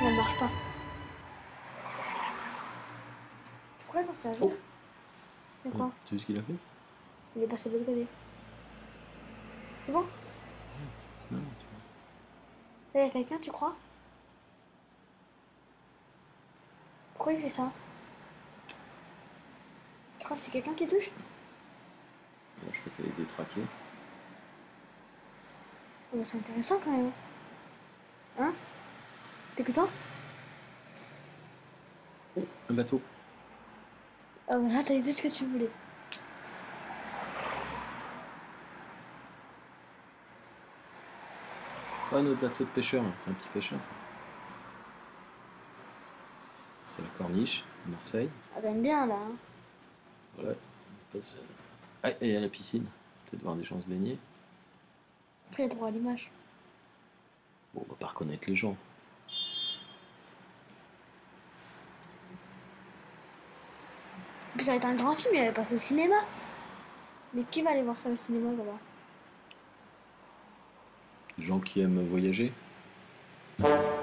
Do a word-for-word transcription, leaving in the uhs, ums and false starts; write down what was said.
elle marche pas. Pourquoi t'en sers? Oh. Mais quoi? Tu sais ce qu'il a fait? Il est passé de l'autre côté. C'est bon? Non, tu vois. Là, il y a quelqu'un, tu crois? Pourquoi il fait ça? Tu crois que c'est quelqu'un qui touche? Bon, je crois qu'elle est détraquée. Oh, bah, c'est intéressant quand même. Hein? T'es content? Oh, un bateau. Ah bah là, t'as eu tout ce que tu voulais. Ah, notre bateau de pêcheur, là. C'est un petit pêcheur, ça. C'est la Corniche, à Marseille. Ah, t'aimes bien là. Hein. Voilà. On passe, euh, Ah, et à la piscine. Peut-être voir des gens se baigner. Après, il y a droit à l'image. Bon, on va pas reconnaître les gens. Puis ça va être un grand film, il va passer au cinéma. Mais qui va aller voir ça au cinéma là-bas? Les gens qui aiment voyager.